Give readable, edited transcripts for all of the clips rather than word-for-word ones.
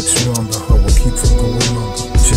makes me wonder how I keep from going on.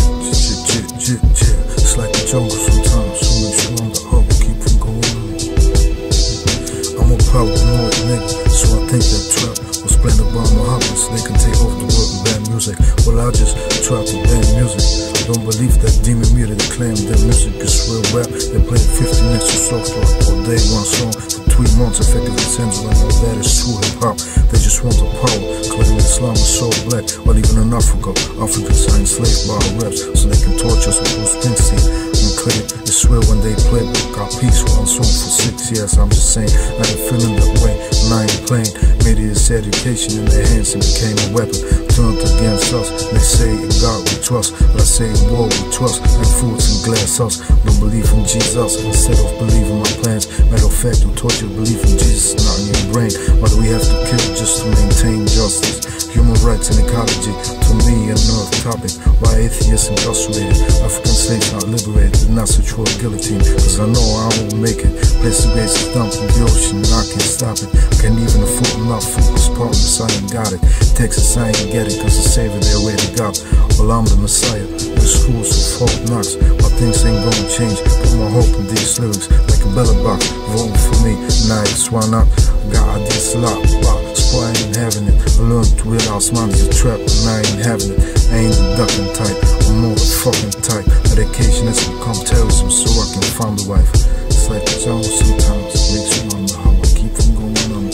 It's like a jungle sometimes, so makes me wonder how I keep from going on. I'm a paranoid nigga, so I think that trap was planted by my hobbits. They can take over the world with bad music. Well, I just trap with bad music. Don't believe that demon media that claim their music is real rap. They play 50 next to soft rock all day, one song for 3 months, effectively censoring all that is true hip-hop. They just want the power, claiming Islam is so black. Or even in Africa, Africans are enslaved by our reps, so they can torture us with Bruce Springsteen. And credit is real when they play got peace, one song for 6 years. I'm just saying, I ain't feeling that way, and I ain't playing. Media's education in their hands and became a weapon turned against us. They say in God we trust, but I say in war we trust, and fruits and glass us. Don't believe in Jesus instead of believing my plans. Matter of fact, we taught you to believe in Jesus, not in your brain. Why do we have to kill just to maintain justice? Human rights and ecology, to me, a nerve topic. Why atheists incarcerated? African slaves not liberated, not such a guillotine. Cause I know I won't make it. Place the base is dumped in the ocean, and I can't stop it. Can't even afford enough focus partners, I ain't got it. Texas, I ain't get it, cause the savior they already got. Well, I'm the messiah, the schools of Fort Knox. My things ain't gonna change, put my hope in these lyrics. Like a bella box, voting for me, nice, why not? God, this lot, so I ain't having it. I learned to realize mine is a trap, and I ain't having it. I ain't the ducking type, I'm more the fucking type. Medication has become terrorism, so I can find a wife. It's like a jungle sometimes, it makes me wonder how I keep from going on.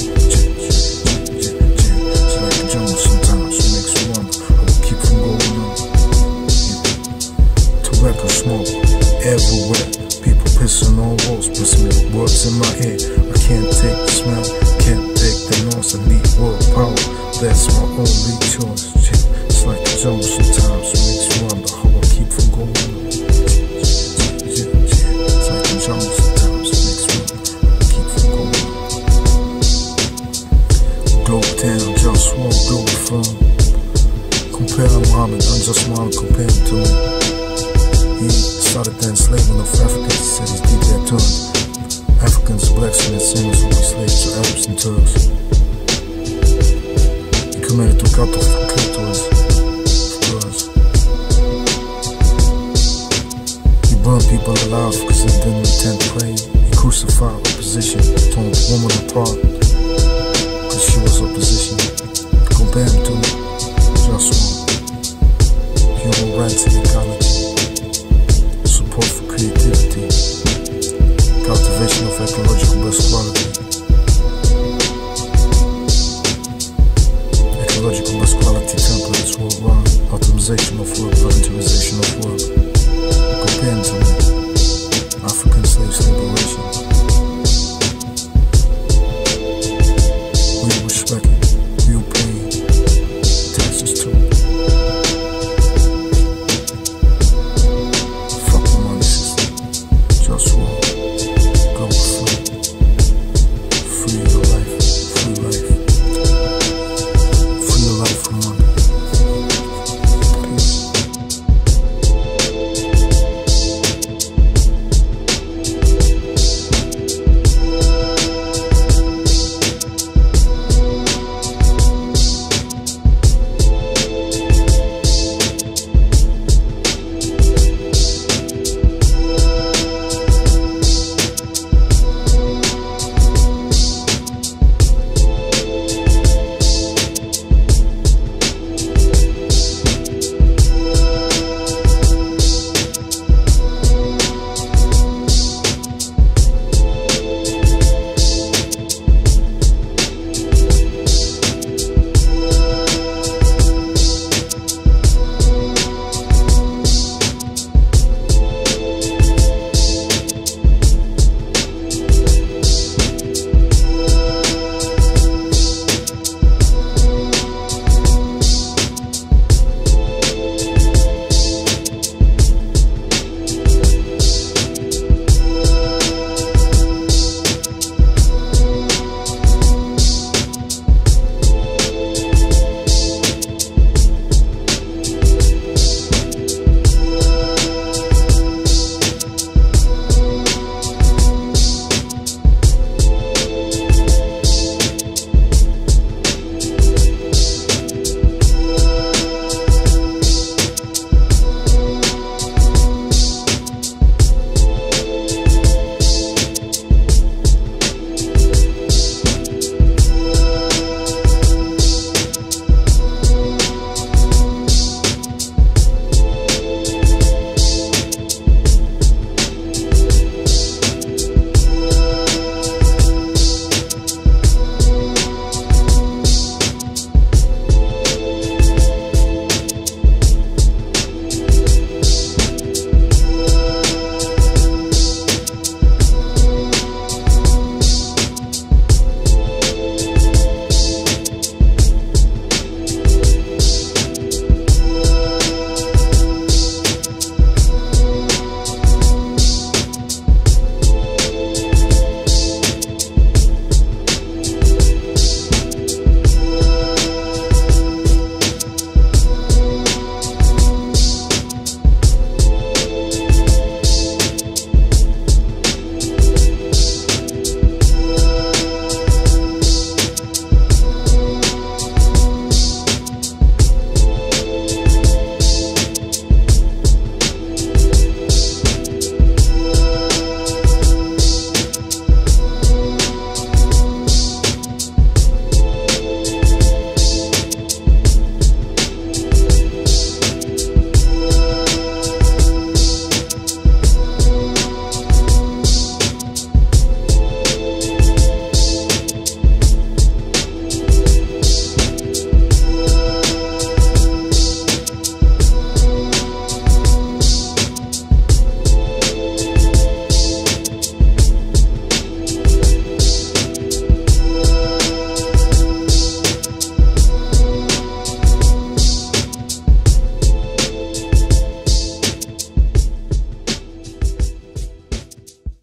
It's like a jungle sometimes, it makes me wonder how I keep from going on. Tobacco smoke everywhere, people pissing on walls, pissing with words in my head. I can't take the smell, can't take the noise, I need world power, that's my only choice. It's like a jungle sometimes, it makes me wonder how I keep from going on. It's like a jungle sometimes, it makes me wonder how I keep from going on. Globe town, just one globe from. Compare Muhammad, I just want to compare him to me. He started the enslavement of Africans, said he's deep there turned. Africans, blacks, and the same as slaves to Arabs and Turks. He committed to cut off the clitoris of girls. He burned people alive because they didn't intend praying. He crucified opposition, torn the woman apart because she was opposition. Compare him to just one. Human rights and ecology, support for creativity, cultivation of ecological best quality.